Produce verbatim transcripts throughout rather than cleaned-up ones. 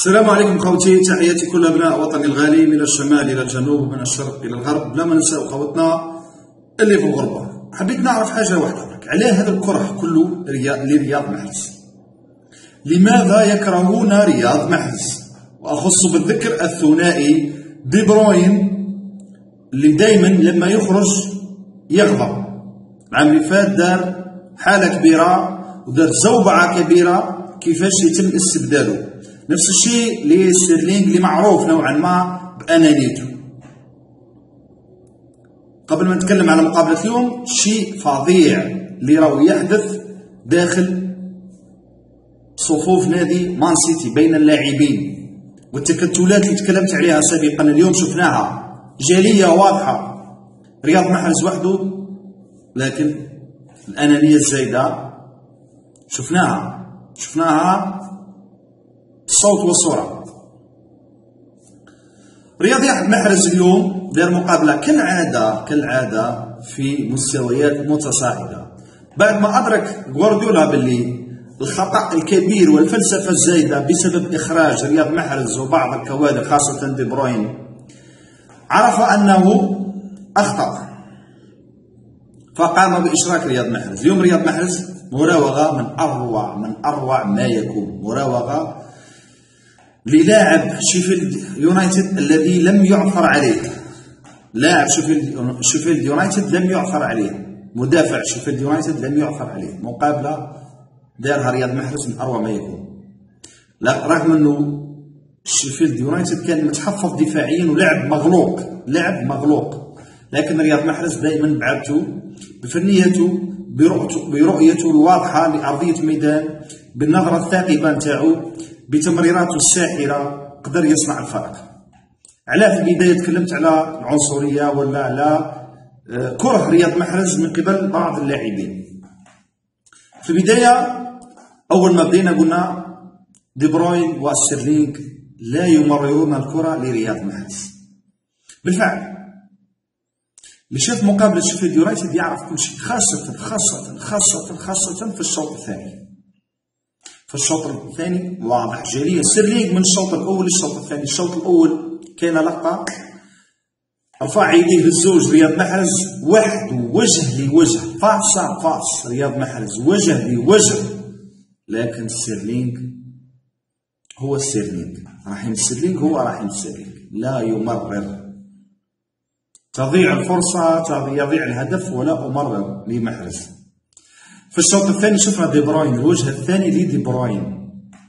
السلام عليكم خوتي، تحياتي كل ابناء وطني الغالي من الشمال الى الجنوب ومن الشرق الى الغرب، بلا ما ننساو خوتنا اللي في الغربه. حبيت نعرف حاجه واحده برك، علاه هذا الكره كله لرياض محرز؟ لماذا يكرهون رياض محرز؟ واخص بالذكر الثنائي دي بروين اللي دائما لما يخرج يغضب. العام اللي فات دار حاله كبيره ودار زوبعه كبيره كيفاش يتم استبداله. نفس الشيء لستيرلينغ اللي معروف نوعا ما بأنانيته. قبل ما نتكلم على مقابلة اليوم، شيء فظيع اللي راهو يحدث داخل صفوف نادي مان سيتي بين اللاعبين، والتكتلات اللي تكلمت عليها سابقا اليوم شفناها جالية واضحة. رياض محرز وحده، لكن الأنانية الزايدة شفناها شفناها الصوت والصورة. رياض محرز اليوم دار مقابلة كالعادة كالعادة في مستويات متصاعدة، بعد ما أدرك غوارديولا باللي الخطأ الكبير والفلسفة الزايدة بسبب إخراج رياض محرز وبعض الكوادر خاصة دي بروين، عرف أنه أخطأ فقام بإشراك رياض محرز. اليوم رياض محرز مراوغة من أروع من أروع ما يكون، مراوغة للاعب شيفيلد يونايتد الذي لم يعثر عليه. لاعب شيفيلد شيفيلد يونايتد لم يعثر عليه، مدافع شيفيلد يونايتد لم يعثر عليه. مقابلة دارها رياض محرز من أروع ما يكون، رغم أنه شيفيلد يونايتد كان متحفظ دفاعيا ولعب مغلوق لعب مغلوق لكن رياض محرز دائما بعدته بفنيته، برؤيته الواضحة لأرضية الميدان، بالنظرة الثاقبة نتاعو، بتمريراته الساحرة، قدر يصنع الفرق. علاه في البداية تكلمت على العنصرية ولا على كره رياض محرز من قبل بعض اللاعبين. في البداية أول ما بدينا قلنا دي بروين وستيرلينغ لا يمررون الكرة لرياض محرز. بالفعل اللي شاف مقابلة شيفيلد يونايتد يعرف كل شيء، خاصة خاصة خاصة خاصة في الشوط الثاني. في الشوط الثاني واضح جليا ستيرلينغ من الشوط الأول للشوط الثاني. الشوط الأول كان لقطة رفع يديه للزوج رياض محرز وحده وجه لوجه، فاس فاس رياض محرز وجه لوجه، لكن ستيرلينغ هو ستيرلينغ رحيم ستيرلينغ هو رحيم ستيرلينغ لا يمرر. تضيع الفرصة يضيع الهدف ولا أمرر لمحرز. في الشوط الثاني شفنا دي بروين، الوجه الثاني لدي بروين.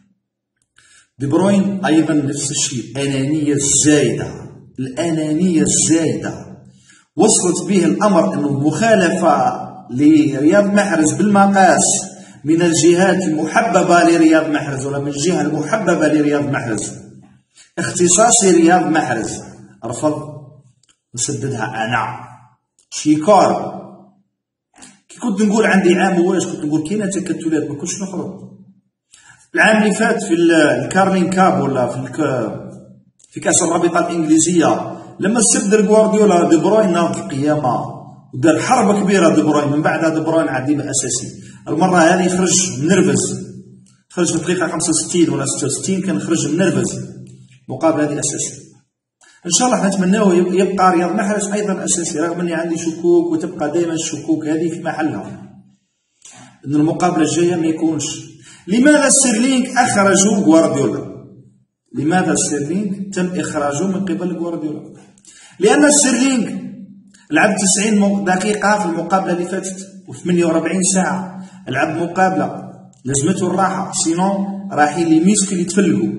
دي بروين أيضا نفس الشيء، أنانية الزايدة الأنانية الزايدة وصلت به الأمر أنه مخالفة لرياض محرز بالمقاس من الجهات المحببة لرياض محرز ولا من الجهة المحببة لرياض محرز. اختصاصي رياض محرز رفض وسددها أنا شيكار. كي كنت نقول عندي عام واش كنت نقول كاينه تكتلات ما كنتش نخرج. العام اللي فات في الكارلين كاب ولا في في كاس الرابطه الانجليزيه لما استبدل غوارديولا دي بروين ناض القيامه ودار حرب كبيره دي بروين، من بعدها دي بروين عديم اساسي. المره هذه خرج منرفز، خرج في الدقيقه خمسة وستين ولا ستة وستين كان خرج منرفز. المقابله هذه اساسي، ان شاء الله نتمناو يبقى رياض محرز ايضا اساسي، رغم اني عندي شكوك وتبقى دائما الشكوك هذه في محلها ان المقابله الجايه ما يكونش. لماذا ستيرلينغ اخرجوا غوارديولا؟ لماذا ستيرلينغ تم اخراجه من قبل غوارديولا؟ لان ستيرلينغ لعب تسعين دقيقه في المقابله اللي فاتت وثمانية وأربعين ساعه، لعب مقابله لازمته الراحه، سينو راح يميسك اللي يتفلقوا،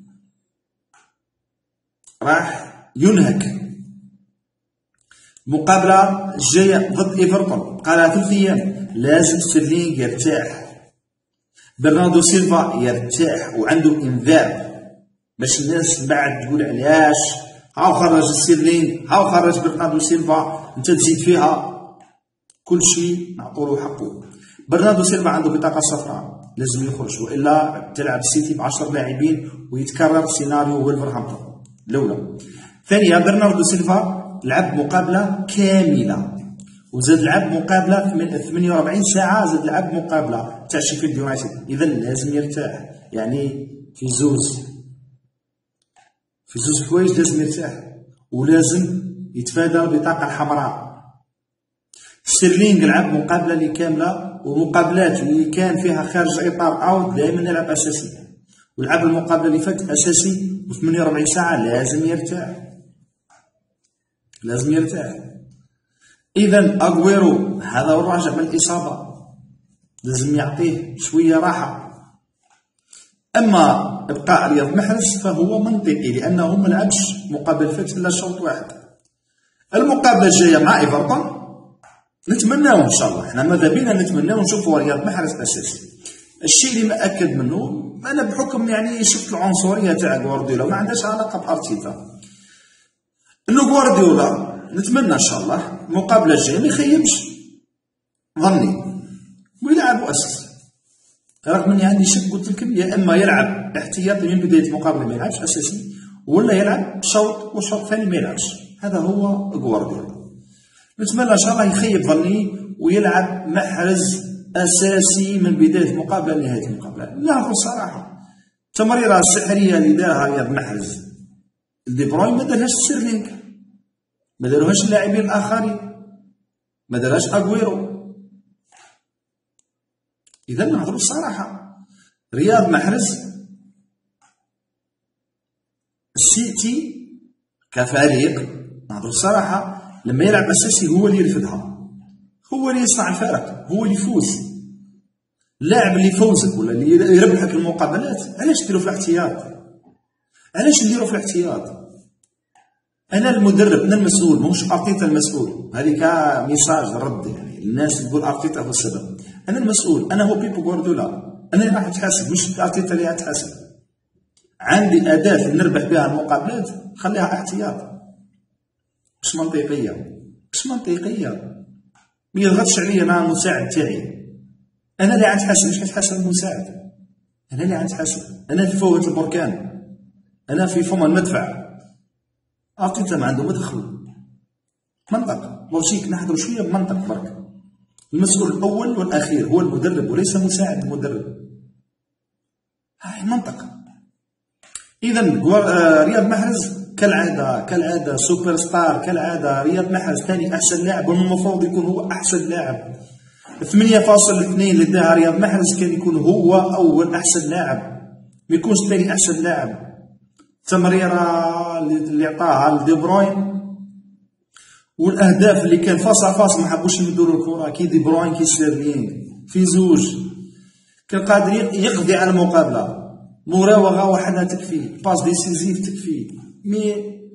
راح ينهك. المقابله الجايه ضد ايفرتون قالها ثلاث ايام، لازم ستيرلينغ يرتاح، برناردو سيلفا يرتاح وعنده انذار باش الناس بعد تقول علاش هاو خرج ستيرلينغ هاو خرج برناردو سيلفا انت تزيد فيها. كل شيء نعطولو حقه. برناردو سيلفا عنده بطاقه صفراء لازم يخرج، والا تلعب السيتي بعشر لاعبين ويتكرر سيناريو وولفرهامبتون الاولى. ثانيا برناردو سيلفا لعب مقابله كامله وزاد لعب مقابله من ثمانية وأربعين ساعه، زاد لعب مقابله تاع شيفيلد يونايتد، اذا لازم يرتاح. يعني في زوز في زوج حوايج لازم يرتاح، ولازم يتفادى البطاقة الحمراء. ستيرلينغ لعب مقابلة اللي كاملة، والمقابلات اللي كان فيها خارج إطار أوت دائما يلعب أساسي، ولعب المقابلة اللي فاتت أساسي و ثمانية وأربعين ساعة لازم يرتاح، لازم يرتاح. إذا أغويرو هذا هو الراجع من الإصابة، لازم يعطيه شوية راحة. أما إبقاء رياض محرز فهو منطقي لأنه ما لعبش مقابل فات إلا شوط واحد. المقابلة الجاية مع إيفرتون نتمناو إن شاء الله، حنا ماذا بينا نتمناو نشوفوا رياض محرز أساسي. الشيء اللي مأكد منه أنا بحكم يعني شفت العنصرية تاع غوارديولا ما عندهاش علاقة بأرتيتا، إنه غوارديولا نتمنى إن شاء الله المقابلة الجاية ما يخيبش ظني ويلعبوا أساسي، رغم اني عندي شك قلت لكم يا اما يلعب احتياطي من بدايه المقابله ما يلعبش اساسي، ولا يلعب شوط والشوط الثاني ما يلعبش. هذا هو غوارديولا. نتمنى ان شاء الله يخيب ظني ويلعب محرز اساسي من بدايه المقابله لنهايه المقابله. نعرفوا الصراحه التمريره السحريه اللي دارها رياض محرز دي بروين ما دارهاش ستيرلينغ، ما داروهاش اللاعبين الاخرين، ما دارهاش اغويرو. إذا نهضروا الصراحة رياض محرز السيتي كفريق نهضروا الصراحة لما يلعب أساسي هو اللي يرفدها، هو اللي يصنع الفارق، هو اللي يفوز. اللاعب اللي يفوزك ولا اللي يربحك المقابلات علاش ديرو في الاحتياط؟ علاش نديرو في الاحتياط؟ أنا المدرب أنا المسؤول، ماهوش أرتيتا المسؤول. هذيك ميساج رد يعني الناس تقول أرتيتا هو السبب. أنا المسؤول، أنا هو بيبو غوارديولا، أنا اللي راح أتحاسب مش أرتيتا اللي أتحاسب. عندي أداة نربح بها المقابلات خليها احتياط. مش منطقية، مش منطقية. ما يضغطش عليا أنا المساعد تاعي. أنا اللي غنتحاسب مش غنتحاسب المساعد. أنا اللي غنتحاسب، أنا في فوهة البركان، أنا في فم المدفع. أرتيتا ما عنده ما دخل. منطق، لوجيك نحضروا شوية بمنطق برك. المسؤول الأول والأخير هو المدرب وليس مساعد المدرب. هاي منطق. إذا رياض محرز كالعادة كالعادة سوبر ستار، كالعادة رياض محرز ثاني أحسن لاعب والمفروض يكون هو أحسن لاعب. ثمانية فاصل اثنين اللي داها رياض محرز كان يكون هو أول أحسن لاعب، ما يكونش ثاني أحسن لاعب. التمريرة اللي عطاها لدي بروين والاهداف اللي كان فاص فاص ما حبوش يمدوا الكره كي دي بروين كي ستيرلينغ في زوج كان قادر يقضي على المقابله. مراوغه وحدها تكفي، باس ديسيزيف تكفي. مي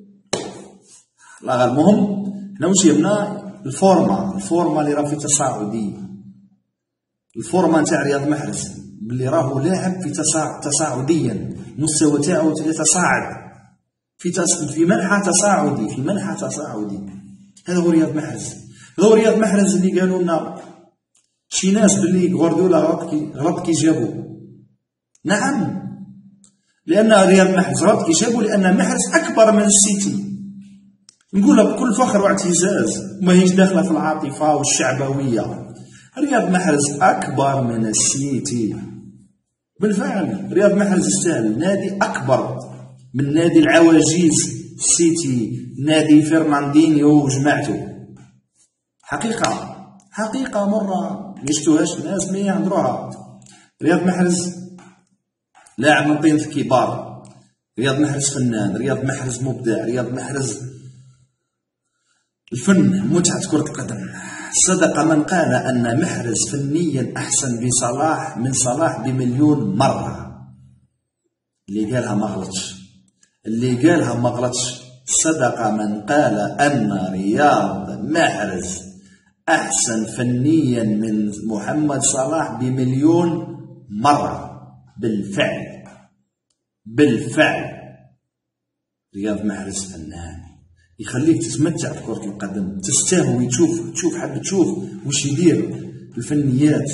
لا المهم حنا واش يهمنا الفورما، الفورما اللي راه في تصاعدي، الفورما نتاع رياض محرز اللي راهو لاعب في تصاعديا، المستوى تاعو يتصاعد في في منحى تصاعدي، في منحى تصاعدي. هذا هو رياض محرز. هذا هو رياض محرز اللي قالوا لنا شي ناس باللي غوارديولا غلط كي غلط كي جابو. نعم، لأن رياض محرز غلط كي جابو لأن محرز أكبر من السيتي. نقولها بكل فخر واعتزاز، ماهيش داخلة في العاطفة والشعبوية. رياض محرز أكبر من السيتي بالفعل. رياض محرز يستاهل نادي أكبر من نادي العواجيز السيتي، نادي فرناندينيو وجماعته. حقيقة حقيقة مرة ميشتوهاش الناس مي يهضروها. رياض محرز لاعب من طينة الكبار، رياض محرز فنان، رياض محرز مبدع، رياض محرز الفن متعة كرة القدم. صدق من قال أن محرز فنيا أحسن بصلاح من صلاح بمليون مرة. اللي قالها ما غلطش، اللي قالها ما غلطش. صدق من قال أن رياض محرز أحسن فنيا من محمد صلاح بمليون مرة. بالفعل بالفعل رياض محرز فنان يخليك تتمتع بكرة القدم، تستهوي تشوف تشوف حاب تشوف واش يدير الفنيات.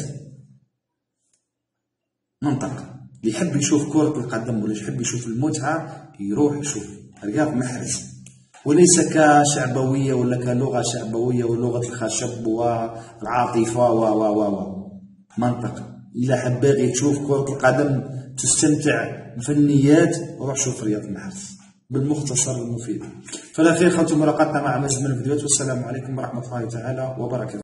منطق اللي يحب يشوف كرة القدم ولا يحب يشوف المتعة يروح يشوف رياض محرز، وليس كشعبوية ولا كلغة شعبوية ولغة الخشب والعاطفة و و و منطق. إلا حاب باغي تشوف كرة القدم تستمتع بفنيات روح شوف رياض محرز. بالمختصر المفيد. فلا خير خوتي ملاقاتنا مع مزيد من الفيديوهات، والسلام عليكم ورحمة الله تعالى وبركاته.